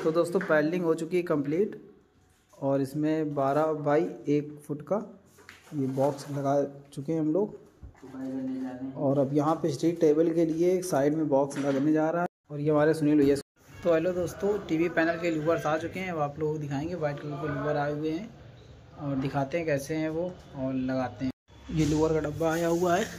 तो दोस्तों पैडलिंग हो चुकी है कंप्लीट और इसमें 12 बाई 1 फुट का ये बॉक्स लगा चुके हैं हम लोग। और अब यहाँ पे स्टील टेबल के लिए एक साइड में बॉक्स लगने जा रहा है और ये हमारे सुनील भैया। तो हेलो दोस्तों, टीवी पैनल के लूवर्स आ चुके हैं। अब आप लोगों को दिखाएंगे, वाइट कलर के लूवर आए हुए हैं और दिखाते हैं कैसे हैं वो और लगाते हैं। ये लूवर का डब्बा आया हुआ है।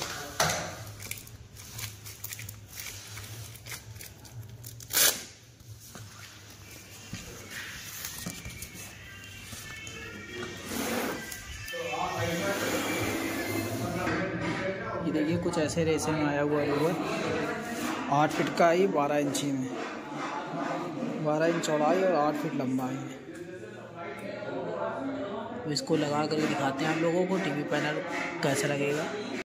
ये देखिए कुछ ऐसे रेसे में आया हुआ लूवर 8 फीट का ही 12 इंची में, 12 इंच चौड़ाई और 8 फीट लंबाई है। तो इसको लगा करके दिखाते हैं आप लोगों को टीवी पैनल कैसे लगेगा।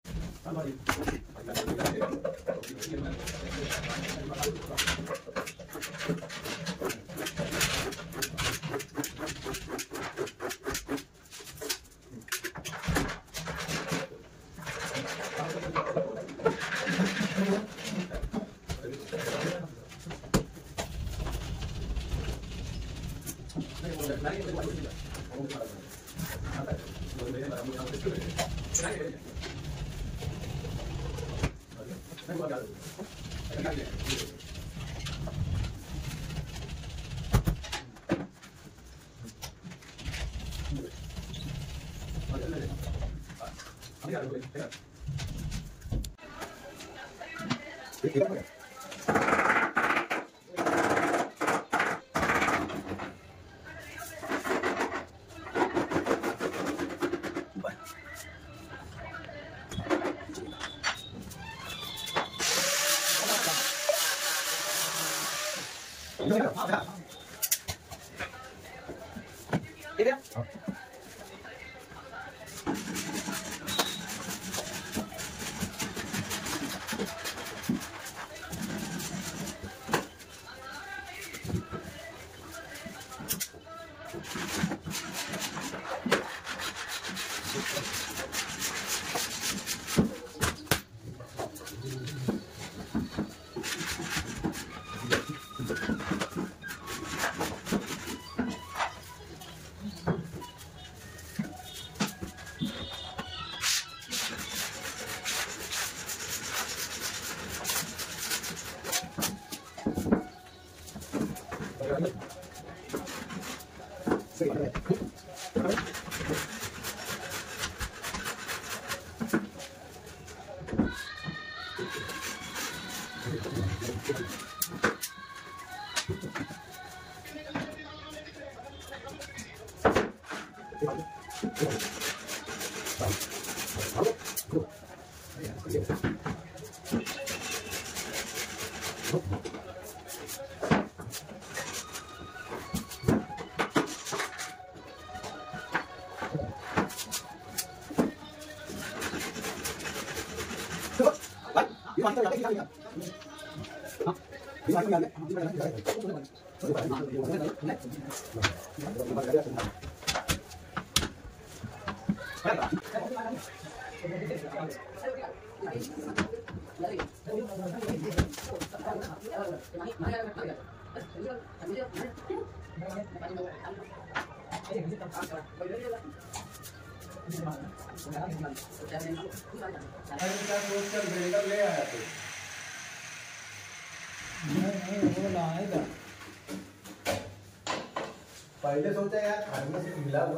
पहले सोचा यार खाने से मिला हुआ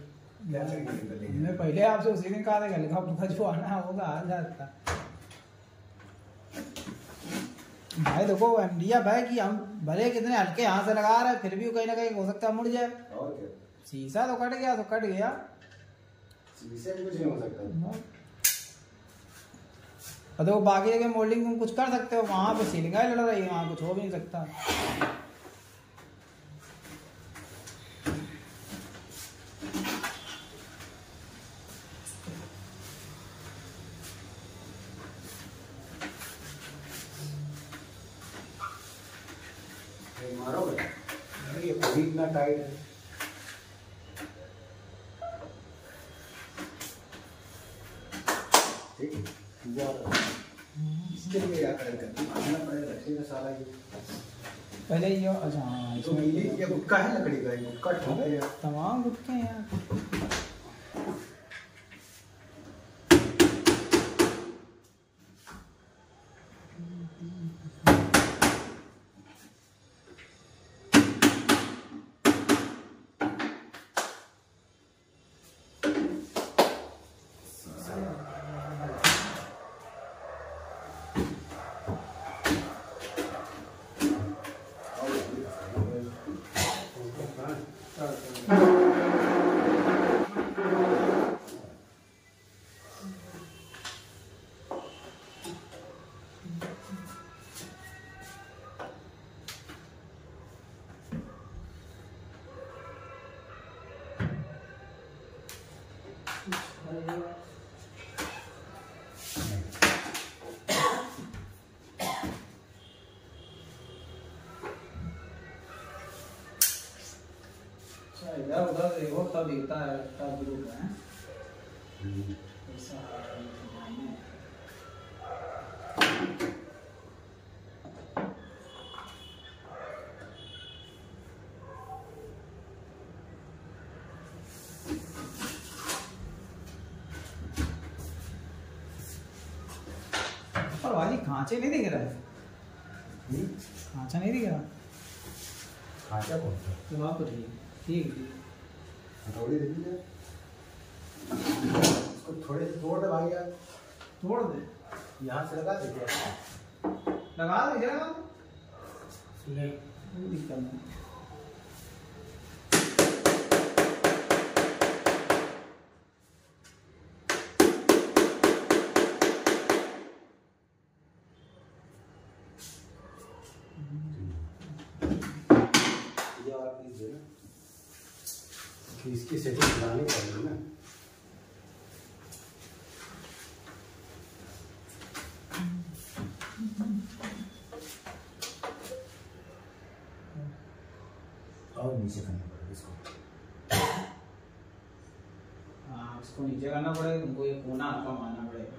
मैं पहले आपसे उसी दिन कहा था लिखा जो आना होगा आ जाता। भाई देखो एमडीएफ है कि हम भले कितने हल्के यहाँ से लगा रहे हैं फिर भी कहीं ना कहीं हो सकता है मुड़ जाए। शीशा तो कट गया शीशे में कुछ नहीं हो सकता। देखो बाकी जगह मोल्डिंग तुम कुछ कर सकते हो, वहां पे सीलिंग ही लड़ रही है, वहां कुछ हो भी नहीं सकता। मारो ये पूरी इतना टाइट है। ठीक है इसके लिए क्या करेंगे, आना पड़ेगा सारा ये पहले ये अच्छा हाँ तो इसमें ये गुटका है लकड़ी का, ये गुटका ठोकते हैं। तमाम गुटके हैं यार। इधर उधर देखो तब दिखता है, तब ग्रुप है ऐसा है। पर भाई खांचे नहीं दिख रहा है, खांचा नहीं दिख रहा। खांचा कौन सा? तो आप ठीक ठीक ठीक। हथौड़ी दे दीजिए, इसको थोड़े से तोड़ दे भाई यार, तोड़ दे, यहाँ से लगा दे क्या? लगा दे जरा नहीं कोई दिक्कत नहीं। इसकी सेटिंग बनानी पड़ेगी ना। और नीचे करना पड़ेगा इसको। हाँ उसको नीचे करना पड़ेगा, तुमको ये कोना आपका मारना पड़ेगा।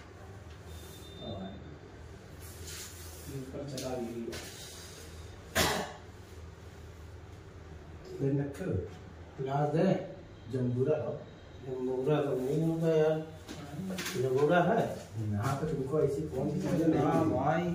ऊपर चला दीजिए ला दे। जम्बूरा हो, जम्बूरा तो नहीं होगा यार, जम्बूरा है यहाँ पे। तुमको ऐसी कौन सी चीजें नहीं? हाँ भाई